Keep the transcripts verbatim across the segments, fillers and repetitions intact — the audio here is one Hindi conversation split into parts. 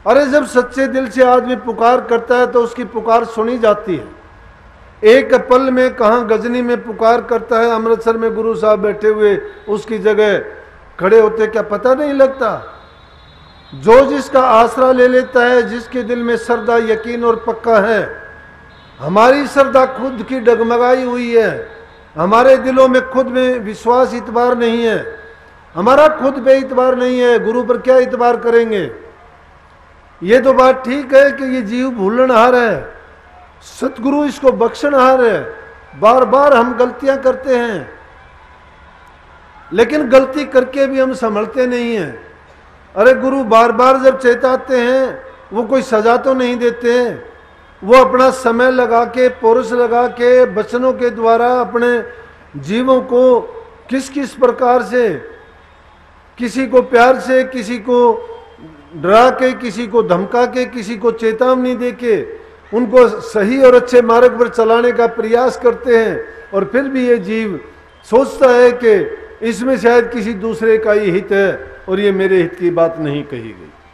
अरे जब सच्चे दिल से आदमी पुकार करता है तो उसकी पुकार सुनी जाती है। एक पल में कहाँ गजनी में पुकार करता है, अमृतसर में गुरु साहब बैठे हुए उसकी जगह खड़े होते, क्या पता नहीं लगता। जो जिसका आसरा ले लेता है, जिसके दिल में श्रद्धा यकीन और पक्का है। हमारी श्रद्धा खुद की डगमगाई हुई है, हमारे दिलों में खुद में विश्वास इतबार नहीं है, हमारा खुद पे इतबार नहीं है, गुरु पर क्या इतबार करेंगे। ये तो बात ठीक है कि ये जीव भूलनहार है, सतगुरु इसको बख्शनहार है। बार बार हम गलतियां करते हैं, लेकिन गलती करके भी हम संभलते नहीं हैं। अरे गुरु बार बार जब चेताते हैं, वो कोई सजा तो नहीं देते, वो अपना समय लगा के, पुरुष लगा के, वचनों के द्वारा अपने जीवों को किस किस प्रकार से, किसी को प्यार से, किसी को डरा के, किसी को धमका के, किसी को चेतावनी दे के उनको सही और अच्छे मार्ग पर चलाने का प्रयास करते हैं। और फिर भी ये जीव सोचता है कि इसमें शायद किसी दूसरे का ही हित है और ये मेरे हित की बात नहीं कही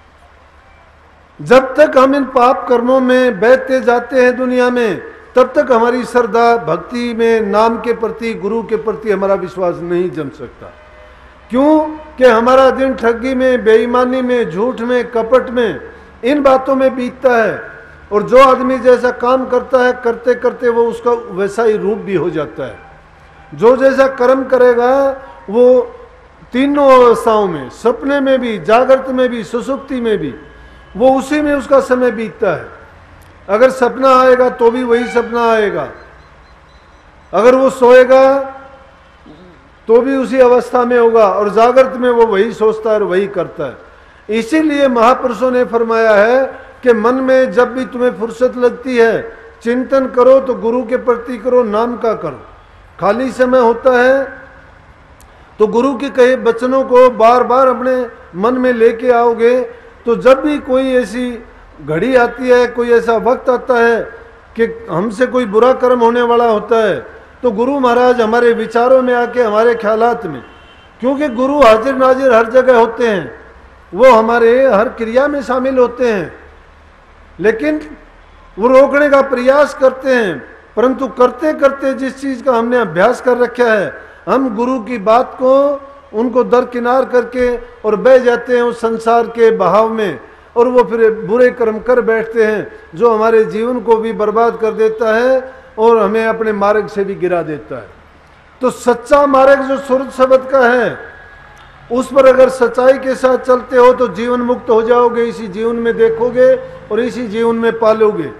गई। जब तक हम इन पाप कर्मों में बहते जाते हैं दुनिया में, तब तक हमारी श्रद्धा भक्ति में, नाम के प्रति, गुरु के प्रति हमारा विश्वास नहीं जम सकता। क्यों कि हमारा दिन ठगी में, बेईमानी में, झूठ में, कपट में, इन बातों में बीतता है। और जो आदमी जैसा काम करता है, करते करते वो उसका वैसा ही रूप भी हो जाता है। जो जैसा कर्म करेगा वो तीनों अवस्थाओं में, सपने में भी, जागृत में भी, सुसुप्ति में भी, वो उसी में उसका समय बीतता है। अगर सपना आएगा तो भी वही सपना आएगा, अगर वो सोएगा तो भी उसी अवस्था में होगा, और जागृत में वो वही सोचता है और वही करता है। इसीलिए महापुरुषों ने फरमाया है कि मन में जब भी तुम्हें फुर्सत लगती है, चिंतन करो तो गुरु के प्रति करो, नाम का करो। खाली समय होता है तो गुरु के कहे वचनों को बार बार अपने मन में लेके आओगे, तो जब भी कोई ऐसी घड़ी आती है, कोई ऐसा वक्त आता है कि हमसे कोई बुरा कर्म होने वाला होता है, तो गुरु महाराज हमारे विचारों में आके, हमारे ख्यालात में, क्योंकि गुरु हाजिर नाजिर हर जगह होते हैं, वो हमारे हर क्रिया में शामिल होते हैं, लेकिन वो रोकने का प्रयास करते हैं। परंतु करते करते जिस चीज़ का हमने अभ्यास कर रखा है, हम गुरु की बात को, उनको दरकिनार करके और बह जाते हैं उस संसार के बहाव में, और वो फिर बुरे कर्म कर बैठते हैं जो हमारे जीवन को भी बर्बाद कर देता है और हमें अपने मार्ग से भी गिरा देता है। तो सच्चा मार्ग जो सुरत शब्द का है, उस पर अगर सच्चाई के साथ चलते हो तो जीवन मुक्त हो जाओगे, इसी जीवन में देखोगे और इसी जीवन में पालोगे।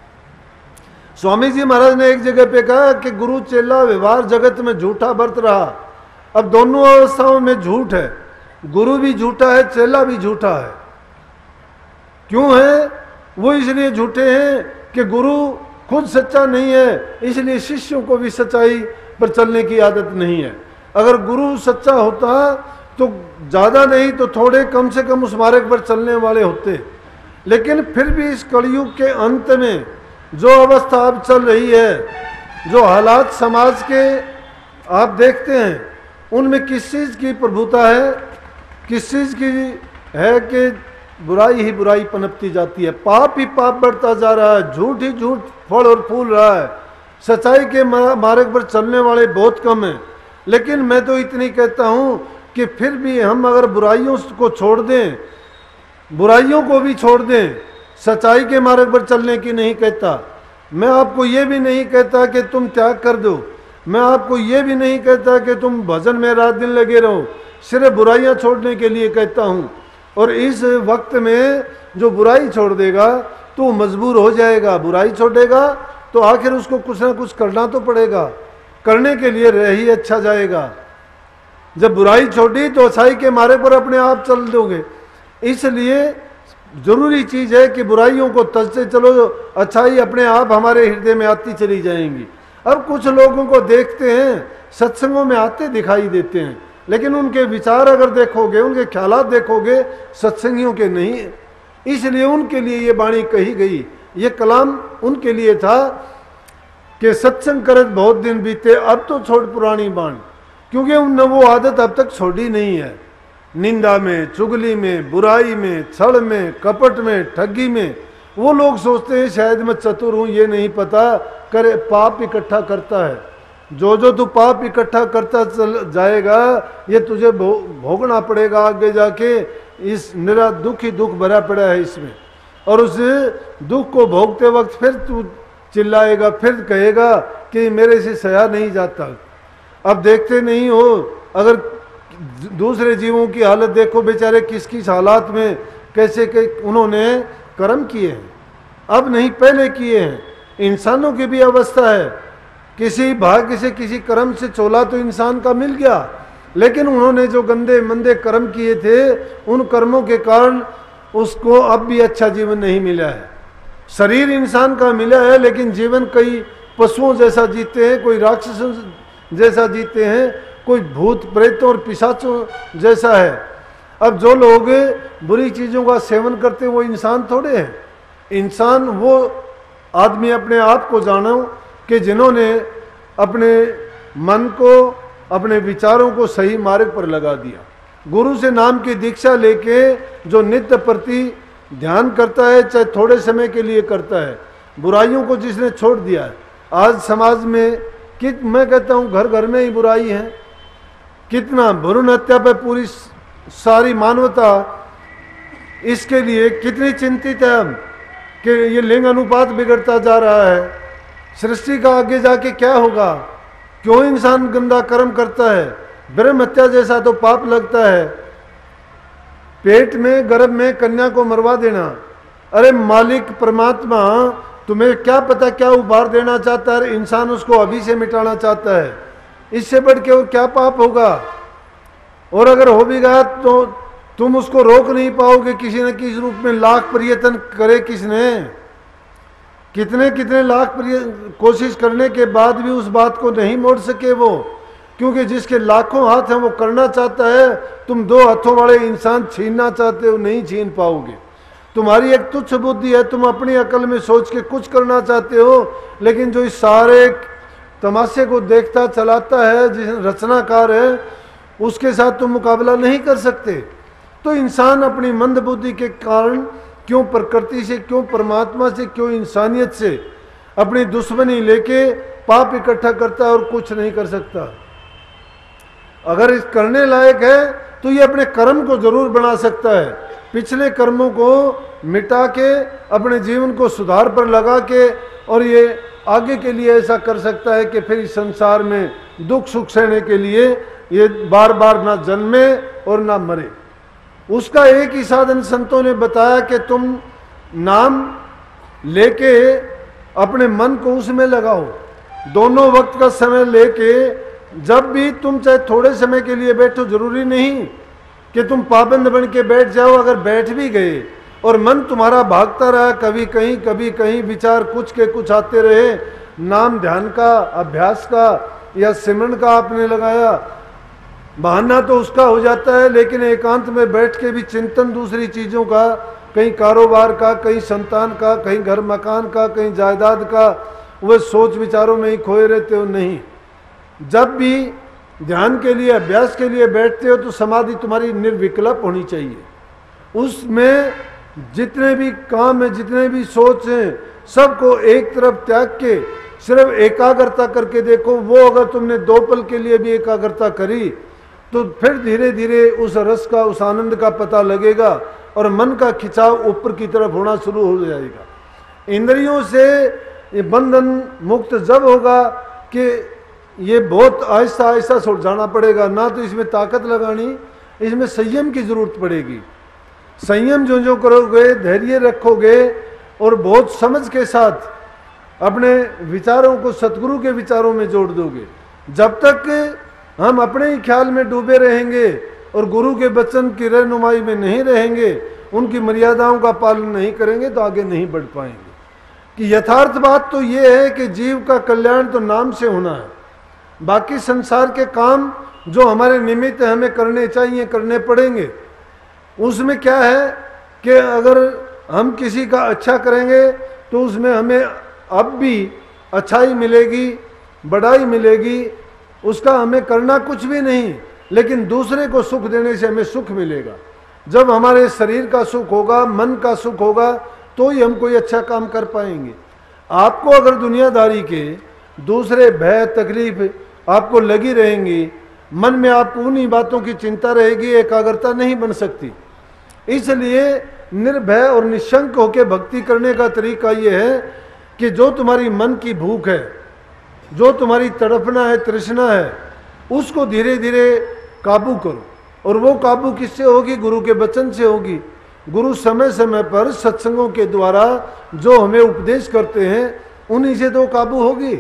स्वामी जी महाराज ने एक जगह पे कहा कि गुरु चेला व्यवहार जगत में झूठा बरत रहा। अब दोनों अवस्थाओं में झूठ है, गुरु भी झूठा है, चेला भी झूठा है। क्यों है वो? इसलिए झूठे हैं कि गुरु खुद सच्चा नहीं है, इसलिए शिष्यों को भी सच्चाई पर चलने की आदत नहीं है। अगर गुरु सच्चा होता तो ज़्यादा नहीं तो थोड़े कम से कम उस मार्ग पर चलने वाले होते। लेकिन फिर भी इस कलयुग के अंत में जो अवस्था अब चल रही है, जो हालात समाज के आप देखते हैं, उनमें किस चीज़ की प्रभुता है, किस चीज़ की है कि बुराई ही बुराई पनपती जाती है, पाप ही पाप बढ़ता जा रहा है, झूठ ही झूठ फल और फूल रहा है। सच्चाई के मार्ग पर चलने वाले बहुत कम हैं। लेकिन मैं तो इतनी कहता हूँ कि फिर भी हम अगर बुराइयों को छोड़ दें, बुराइयों को भी छोड़ दें, सच्चाई के मार्ग पर चलने की नहीं कहता। मैं आपको ये भी नहीं कहता कि तुम त्याग कर दो, मैं आपको ये भी नहीं कहता कि तुम भजन में रात दिन लगे रहो, सिर्फ बुराइयां छोड़ने के लिए कहता हूँ। और इस वक्त में जो बुराई छोड़ देगा तो मजबूर हो जाएगा, बुराई छोड़ेगा तो आखिर उसको कुछ ना कुछ करना तो पड़ेगा, करने के लिए रह ही अच्छा जाएगा। जब बुराई छोड़ी तो अच्छाई के मार्ग पर अपने आप चल दोगे। इसलिए जरूरी चीज है कि बुराइयों को तजते चलो, अच्छाई अपने आप हमारे हृदय में आती चली जाएंगी। अब कुछ लोगों को देखते हैं सत्संगों में आते दिखाई देते हैं, लेकिन उनके विचार अगर देखोगे, उनके ख्यालात देखोगे, सत्संगियों के नहीं है। इसलिए उनके लिए ये वाणी कही गई, ये कलाम उनके लिए था कि सत्संग करत बहुत दिन बीते, अब तो छोड़ पुरानी बाण, क्योंकि उनने वो आदत अब तक छोड़ी नहीं है। निंदा में, चुगली में, बुराई में, छल में, कपट में, ठगी में। वो लोग सोचते हैं शायद मैं चतुर हूं, ये नहीं पता करे पाप इकट्ठा करता है। जो जो तू पाप इकट्ठा करता चल जाएगा ये तुझे भो, भोगना पड़ेगा आगे जाके। इस निरा दुख ही दुख भरा पड़ा है इसमें, और उस दुख को भोगते वक्त फिर तू चिल्लाएगा, फिर कहेगा कि मेरे से सहा नहीं जाता। अब देखते नहीं हो, अगर दूसरे जीवों की हालत देखो, बेचारे किस किस हालात में कैसे के उन्होंने कर्म किए हैं, अब नहीं पहले किए हैं। इंसानों की भी अवस्था है, किसी भाग्य से किसी कर्म से चोला तो इंसान का मिल गया, लेकिन उन्होंने जो गंदे मंदे कर्म किए थे उन कर्मों के कारण उसको अब भी अच्छा जीवन नहीं मिला है। शरीर इंसान का मिला है लेकिन जीवन कई पशुओं जैसा जीते हैं, कोई राक्षसों जैसा जीते हैं, कोई भूत प्रेतों और पिशाचों जैसा है। अब जो लोग बुरी चीज़ों का सेवन करते हैं वो इंसान थोड़े हैं। इंसान वो आदमी अपने आप को जानो कि जिन्होंने अपने मन को, अपने विचारों को सही मार्ग पर लगा दिया। गुरु से नाम की दीक्षा लेके जो नित्य प्रति ध्यान करता है, चाहे थोड़े समय के लिए करता है, बुराइयों को जिसने छोड़ दिया है। आज समाज में कि मैं कहता हूँ घर घर में ही बुराई है, कितना भ्रूण हत्या पर पूरी सारी मानवता इसके लिए कितनी चिंतित है हम कि ये लिंग अनुपात बिगड़ता जा रहा है। सृष्टि का आगे जाके क्या होगा? क्यों इंसान गंदा कर्म करता है? ब्रह्म हत्या जैसा तो पाप लगता है। पेट में गर्भ में कन्या को मरवा देना, अरे मालिक परमात्मा तुम्हें क्या पता क्या उबार देना चाहता है, इंसान उसको अभी से मिटाना चाहता है। इससे बढ़ के और क्या पाप होगा? और अगर हो भी गया तो तुम उसको रोक नहीं पाओगे, किसी न किसी रूप में लाख प्रयत्न करे किसने, कितने कितने लाख कोशिश करने के बाद भी उस बात को नहीं मोड़ सके वो, क्योंकि जिसके लाखों हाथ हैं वो करना चाहता है। तुम दो हाथों वाले इंसान छीनना चाहते हो, नहीं छीन पाओगे। तुम्हारी एक तुच्छ बुद्धि है, तुम अपनी अकल में सोच के कुछ करना चाहते हो, लेकिन जो इस सारे तमाशे को देखता चलाता है, जिस रचनाकार है, उसके साथ तुम मुकाबला नहीं कर सकते। तो इंसान अपनी मंद बुद्धि के कारण क्यों प्रकृति से, क्यों परमात्मा से, क्यों इंसानियत से अपनी दुश्मनी लेके पाप इकट्ठा करता है और कुछ नहीं कर सकता। अगर इस करने लायक है तो ये अपने कर्म को जरूर बना सकता है, पिछले कर्मों को मिटा के अपने जीवन को सुधार पर लगा के, और ये आगे के लिए ऐसा कर सकता है कि फिर इस संसार में दुख सुख सहने के लिए ये बार बार ना जन्मे और ना मरे। उसका एक ही साधन संतों ने बताया कि तुम नाम लेके अपने मन को उसमें लगाओ, दोनों वक्त का समय लेके। जब भी तुम चाहे थोड़े समय के लिए बैठो, जरूरी नहीं कि तुम पाबंद बन के बैठ जाओ। अगर बैठ भी गए और मन तुम्हारा भागता रहा, कभी कहीं कभी कहीं विचार कुछ के कुछ आते रहे, नाम ध्यान का, अभ्यास का या सिमरन का आपने लगाया, बहाना तो उसका हो जाता है, लेकिन एकांत में बैठ के भी चिंतन दूसरी चीज़ों का, कहीं कारोबार का, कहीं संतान का, कहीं घर मकान का, कहीं जायदाद का, वह सोच विचारों में ही खोए रहते हो। नहीं, जब भी ध्यान के लिए, अभ्यास के लिए बैठते हो तो समाधि तुम्हारी निर्विकल्प होनी चाहिए। उसमें जितने भी काम हैं, जितने भी सोच हैं, सबको एक तरफ त्याग के सिर्फ एकाग्रता करके देखो। वो अगर तुमने दो पल के लिए भी एकाग्रता करी तो फिर धीरे धीरे उस रस का, उस आनंद का पता लगेगा और मन का खिंचाव ऊपर की तरफ होना शुरू हो जाएगा। इंद्रियों से ये बंधन मुक्त जब होगा कि ये बहुत आहिस्ता आहिस्ता छुट जाना पड़ेगा। ना तो इसमें ताकत लगानी, इसमें संयम की जरूरत पड़ेगी। संयम जो जो करोगे, धैर्य रखोगे और बहुत समझ के साथ अपने विचारों को सतगुरु के विचारों में जोड़ दोगे। जब तक हम अपने ही ख्याल में डूबे रहेंगे और गुरु के वचन की रहनुमाई में नहीं रहेंगे, उनकी मर्यादाओं का पालन नहीं करेंगे, तो आगे नहीं बढ़ पाएंगे। कि यथार्थ बात तो ये है कि जीव का कल्याण तो नाम से होना है। बाकी संसार के काम जो हमारे निमित्त हमें करने चाहिए, करने पड़ेंगे। उसमें क्या है कि अगर हम किसी का अच्छा करेंगे तो उसमें हमें अब भी अच्छाई मिलेगी, बड़ाई मिलेगी, उसका हमें करना कुछ भी नहीं। लेकिन दूसरे को सुख देने से हमें सुख मिलेगा। जब हमारे शरीर का सुख होगा, मन का सुख होगा, तो ही हम कोई अच्छा काम कर पाएंगे। आपको अगर दुनियादारी के दूसरे भय तकलीफ आपको लगी रहेंगी, मन में आपको उन्हीं बातों की चिंता रहेगी, एकाग्रता नहीं बन सकती। इसलिए निर्भय और निशंक होकर भक्ति करने का तरीका यह है कि जो तुम्हारी मन की भूख है, जो तुम्हारी तड़पना है, तृष्णा है, उसको धीरे धीरे काबू करो। और वो काबू किससे होगी? गुरु के वचन से होगी। गुरु समय समय पर सत्संगों के द्वारा जो हमें उपदेश करते हैं, उन्हीं से तो काबू होगी।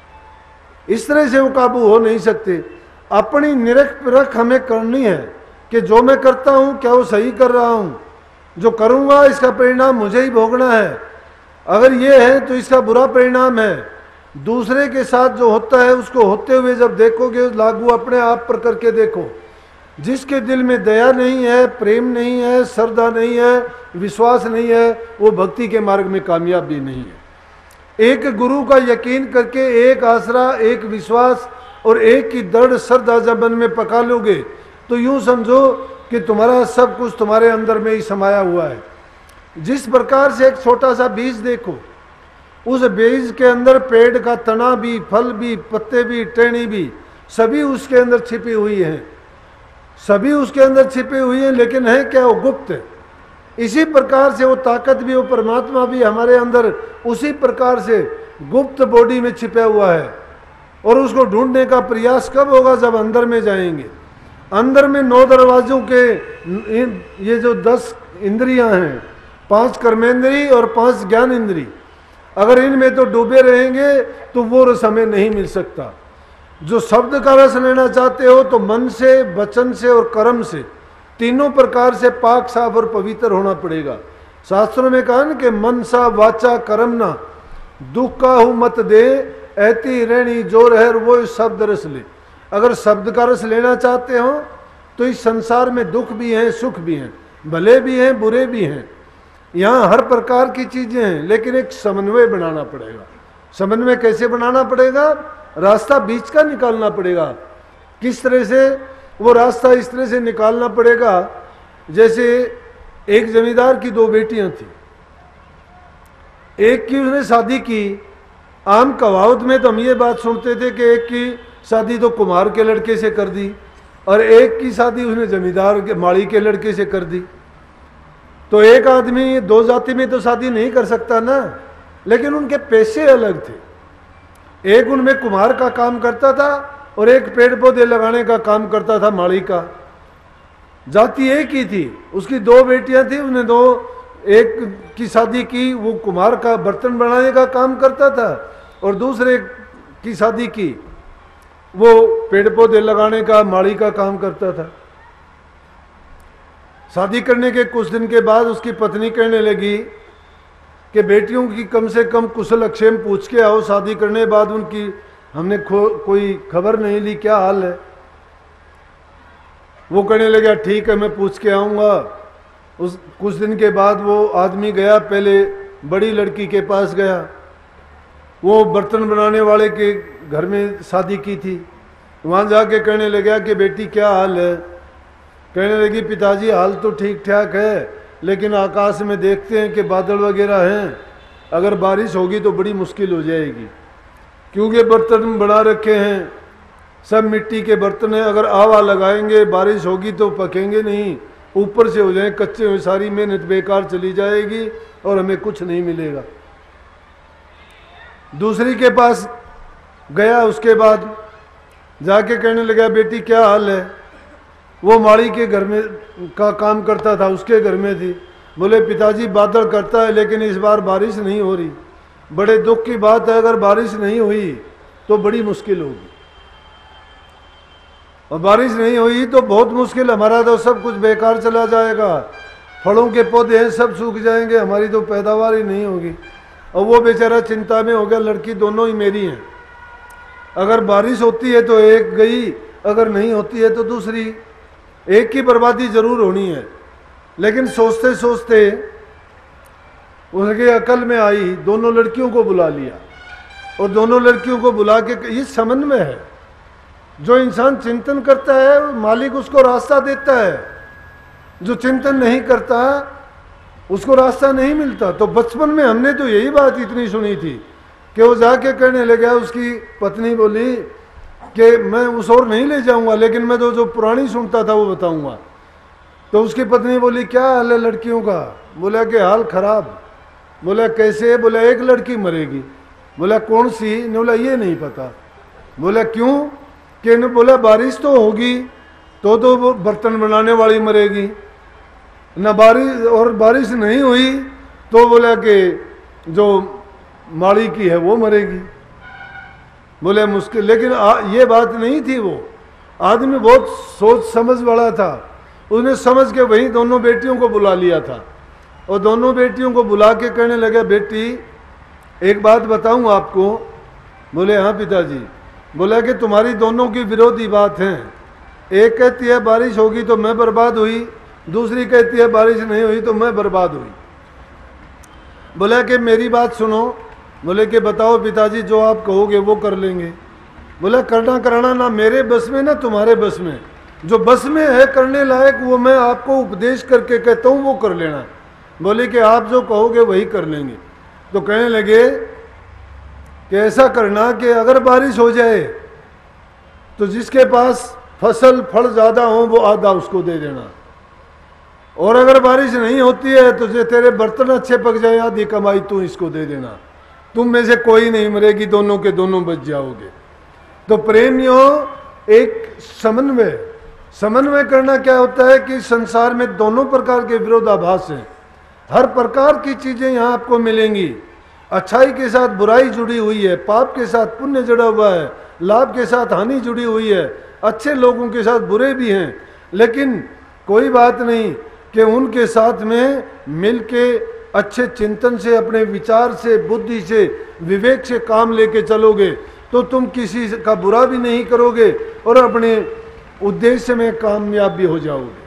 इस तरह से वो काबू हो नहीं सकते। अपनी निरख परख हमें करनी है कि जो मैं करता हूं क्या वो सही कर रहा हूं, जो करूंगा इसका परिणाम मुझे ही भोगना है। अगर ये है तो इसका बुरा परिणाम है। दूसरे के साथ जो होता है उसको होते हुए जब देखोगे, लागू अपने आप पर करके देखो। जिसके दिल में दया नहीं है, प्रेम नहीं है, श्रद्धा नहीं है, विश्वास नहीं है, वो भक्ति के मार्ग में कामयाब भी नहीं है। एक गुरु का यकीन करके, एक आसरा, एक विश्वास और एक की दृढ़ श्रद्धा जब मन में पका लोगे तो यूं समझो कि तुम्हारा सब कुछ तुम्हारे अंदर में ही समाया हुआ है। जिस प्रकार से एक छोटा सा बीज देखो, उस बीज के अंदर पेड़ का तना भी, फल भी, पत्ते भी, टहनी भी, सभी उसके अंदर छिपी हुई हैं, सभी उसके अंदर छिपी हुई हैं, लेकिन है क्या? वो गुप्त है। इसी प्रकार से वो ताकत भी, वो परमात्मा भी हमारे अंदर उसी प्रकार से गुप्त बॉडी में छिपा हुआ है। और उसको ढूंढने का प्रयास कब होगा? जब अंदर में जाएंगे। अंदर में नौ दरवाजों के ये जो दस इंद्रियां हैं, पांच कर्मेंद्री और पांच ज्ञान इंद्री, अगर इनमें तो डूबे रहेंगे तो वो रस हमें नहीं मिल सकता। जो शब्द का रस लेना चाहते हो तो मन से, वचन से और कर्म से, तीनों प्रकार से पाक साफ और पवित्र होना पड़ेगा। शास्त्रों में कहा ना कि मनसा वाचा कर्मना दुख का हु मत दे, ऐती रहनी जो रह वो शब्द रस ले। अगर शब्द का रस लेना चाहते हो तो इस संसार में दुख भी हैं, सुख भी हैं, भले भी हैं, बुरे भी हैं। यहाँ हर प्रकार की चीजें हैं, लेकिन एक समन्वय बनाना पड़ेगा। समन्वय कैसे बनाना पड़ेगा? रास्ता बीच का निकालना पड़ेगा। किस तरह से? वो रास्ता इस तरह से निकालना पड़ेगा जैसे एक जमींदार की दो बेटियां थी। एक की उसने शादी की, आम कहावत में तो हम ये बात सुनते थे कि एक की शादी तो कुम्हार के लड़के से कर दी और एक की शादी उसने जमींदार के माड़ी के लड़के से कर दी। तो एक आदमी दो जाति में तो शादी नहीं कर सकता ना, लेकिन उनके पेशे अलग थे। एक उनमें कुम्हार का काम करता था और एक पेड़ पौधे लगाने का काम करता था माड़ी का। जाति एक ही थी, उसकी दो बेटियां थी, उसने दो, एक की शादी की, वो कुम्हार का बर्तन बनाने का काम करता था और दूसरे की शादी की, वो पेड़ पौधे लगाने का, माड़ी का काम करता था। शादी करने के कुछ दिन के बाद उसकी पत्नी कहने लगी कि बेटियों की कम से कम कुशल अक्षेम पूछ के आओ, शादी करने के बाद उनकी हमने कोई खबर नहीं ली, क्या हाल है। वो कहने लगा ठीक है मैं पूछ के आऊँगा। उस कुछ दिन के बाद वो आदमी गया, पहले बड़ी लड़की के पास गया, वो बर्तन बनाने वाले के घर में शादी की थी। वहाँ जाके कहने लगा कि बेटी क्या हाल है। कहने लगी पिताजी हाल तो ठीक ठाक है, लेकिन आकाश में देखते हैं कि बादल वगैरह हैं, अगर बारिश होगी तो बड़ी मुश्किल हो जाएगी, क्योंकि बर्तन बना रखे हैं, सब मिट्टी के बर्तन हैं, अगर आवा लगाएंगे बारिश होगी तो पकेंगे नहीं, ऊपर से हो जाए कच्चे हुए, सारी मेहनत बेकार चली जाएगी और हमें कुछ नहीं मिलेगा। दूसरी के पास गया, उसके बाद जाके कहने लगा बेटी क्या हाल है। वो माड़ी के घर में का काम करता था, उसके घर में थी। बोले पिताजी बादल करता है लेकिन इस बार बारिश नहीं हो रही, बड़े दुख की बात है, अगर बारिश नहीं हुई तो बड़ी मुश्किल होगी, और बारिश नहीं हुई तो बहुत मुश्किल, हमारा तो सब कुछ बेकार चला जाएगा, फलों के पौधे हैं सब सूख जाएंगे, हमारी तो पैदावार ही नहीं होगी। और वो बेचारा चिंता में हो गया, लड़की दोनों ही मेरी हैं, अगर बारिश होती है तो एक गई, अगर नहीं होती है तो दूसरी, एक की बर्बादी जरूर होनी है। लेकिन सोचते सोचते उसके अकल में आई, दोनों लड़कियों को बुला लिया और दोनों लड़कियों को बुला के, ये समन्वय है, जो इंसान चिंतन करता है मालिक उसको रास्ता देता है, जो चिंतन नहीं करता उसको रास्ता नहीं मिलता। तो बचपन में हमने तो यही बात इतनी सुनी थी कि वो जाके कहने लगा, उसकी पत्नी बोली कि मैं उस और नहीं ले जाऊंगा, लेकिन मैं तो जो पुरानी सुनता था वो बताऊंगा। तो उसकी पत्नी बोली क्या हाल है लड़कियों का? बोला कि हाल खराब। बोला कैसे? बोला एक लड़की मरेगी। बोला कौन सी? ने बोला ये नहीं पता। बोला क्यों? कि ने बोला बारिश तो होगी तो तो वो बर्तन बनाने वाली मरेगी, ना बारिश और बारिश नहीं हुई तो बोला कि जो माड़ी की है वो मरेगी। बोले मुश्किल, लेकिन आ, ये बात नहीं थी। वो आदमी बहुत सोच समझ वाला था, उसने समझ के वही दोनों बेटियों को बुला लिया था और दोनों बेटियों को बुला के कहने लगा, बेटी एक बात बताऊं आपको। बोले हाँ पिताजी। बोला कि तुम्हारी दोनों की विरोधी बात है, एक कहती है बारिश होगी तो मैं बर्बाद हुई, दूसरी कहती है बारिश नहीं हुई तो मैं बर्बाद हुई। बोला कि मेरी बात सुनो। बोले कि बताओ पिताजी, जो आप कहोगे वो कर लेंगे। बोला करना कराना ना मेरे बस में ना तुम्हारे बस में, जो बस में है करने लायक वो मैं आपको उपदेश करके कहता हूँ वो कर लेना। बोले कि आप जो कहोगे वही कर लेंगे। तो कहने लगे कि ऐसा करना कि अगर बारिश हो जाए तो जिसके पास फसल फल ज़्यादा हो वो आधा उसको दे देना, और अगर बारिश नहीं होती है तो जो तेरे बर्तन अच्छे पक जाए आधी कमाई तू इसको दे देना, तुम में से कोई नहीं मरेगी, दोनों के दोनों बच जाओगे। तो प्रेमियों, एक समन्वय समन्वय करना क्या होता है कि संसार में दोनों प्रकार के विरोधाभास हैं, हर प्रकार की चीजें यहाँ आपको मिलेंगी। अच्छाई के साथ बुराई जुड़ी हुई है, पाप के साथ पुण्य जुड़ा हुआ है, लाभ के साथ हानि जुड़ी हुई है, अच्छे लोगों के साथ बुरे भी हैं। लेकिन कोई बात नहीं कि उनके साथ में मिलके अच्छे चिंतन से, अपने विचार से, बुद्धि से, विवेक से काम लेके चलोगे तो तुम किसी का बुरा भी नहीं करोगे और अपने उद्देश्य में कामयाब भी हो जाओगे।